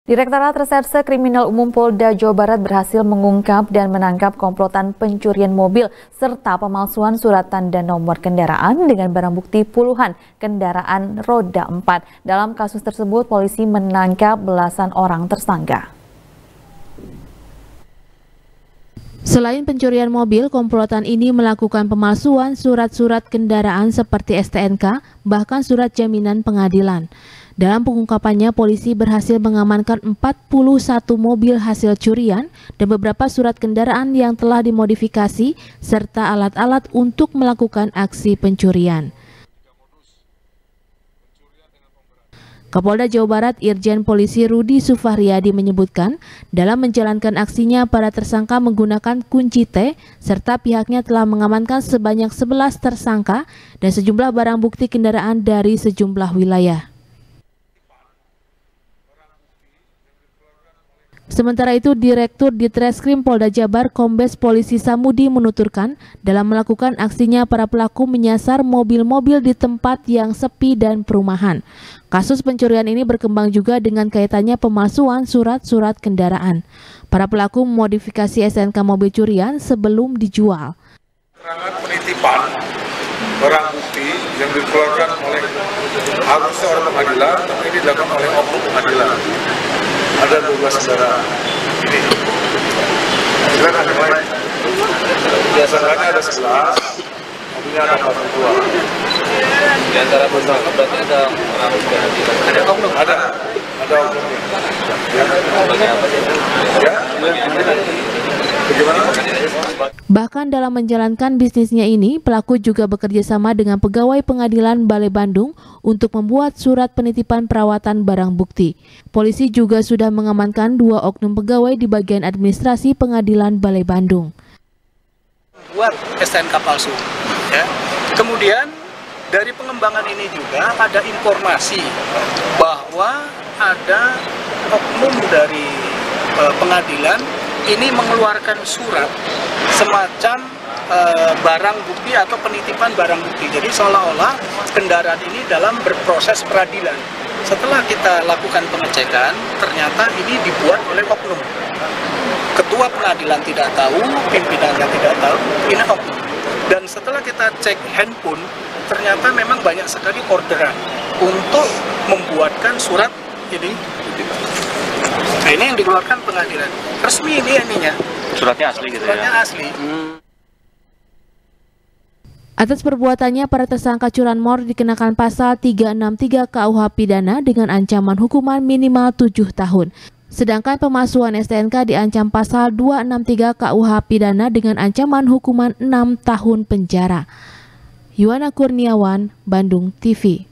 Direktorat Reserse Kriminal Umum Polda Jawa Barat berhasil mengungkap dan menangkap komplotan pencurian mobil serta pemalsuan surat tanda nomor kendaraan dengan barang bukti puluhan kendaraan roda 4. Dalam kasus tersebut, polisi menangkap belasan orang tersangka. Selain pencurian mobil, komplotan ini melakukan pemalsuan surat-surat kendaraan seperti STNK, bahkan surat jaminan pengadilan. Dalam pengungkapannya, polisi berhasil mengamankan 41 mobil hasil curian dan beberapa surat kendaraan yang telah dimodifikasi serta alat-alat untuk melakukan aksi pencurian. Kapolda Jawa Barat Irjen Polisi Rudi Sufahriyadi menyebutkan, dalam menjalankan aksinya para tersangka menggunakan kunci T serta pihaknya telah mengamankan sebanyak 11 tersangka dan sejumlah barang bukti kendaraan dari sejumlah wilayah. Sementara itu, Direktur Ditreskrim Polda Jabar Kombes Polisi Samudi menuturkan, dalam melakukan aksinya para pelaku menyasar mobil-mobil di tempat yang sepi dan perumahan. Kasus pencurian ini berkembang juga dengan kaitannya pemalsuan surat-surat kendaraan. Para pelaku memodifikasi STNK mobil curian sebelum dijual. Keterangan penitipan barang bukti yang dikeluarkan oleh harusnya orang pengadilan, tapi ini dilakukan oleh oknum pengadilan. Ada 12 kendaraan. Ini. Silakan yang lain. Biasanya ada 11, mobilnya ada 42. Di antara tersangka berarti ada orang ada oknum? Ada oknumnya. Ya. Apa sih? Ya. Bagaimana? Bahkan dalam menjalankan bisnisnya ini, pelaku juga bekerja sama dengan pegawai pengadilan Balai Bandung untuk membuat surat penitipan perawatan barang bukti. Polisi juga sudah mengamankan 2 oknum pegawai di bagian administrasi pengadilan Balai Bandung. Buat STNK palsu. Ya. Kemudian dari pengembangan ini juga ada informasi bahwa ada oknum dari pengadilan ini mengeluarkan surat semacam barang bukti atau penitipan barang bukti. Jadi seolah-olah kendaraan ini dalam berproses peradilan. Setelah kita lakukan pengecekan, ternyata ini dibuat oleh oknum. Ketua pengadilan tidak tahu, pimpinannya tidak tahu, ini oknum. Dan setelah kita cek handphone, ternyata memang banyak sekali orderan untuk membuatkan surat ini. Nah, ini yang dikeluarkan pengadilan. Resmi ini ininya. Suratnya asli gitu ya? Suratnya asli. Atas perbuatannya, para tersangka curanmor dikenakan pasal 363 KUH Pidana dengan ancaman hukuman minimal 7 tahun. Sedangkan pemalsuan STNK diancam pasal 263 KUH Pidana dengan ancaman hukuman 6 tahun penjara. Yuwana Kurniawan, Bandung TV.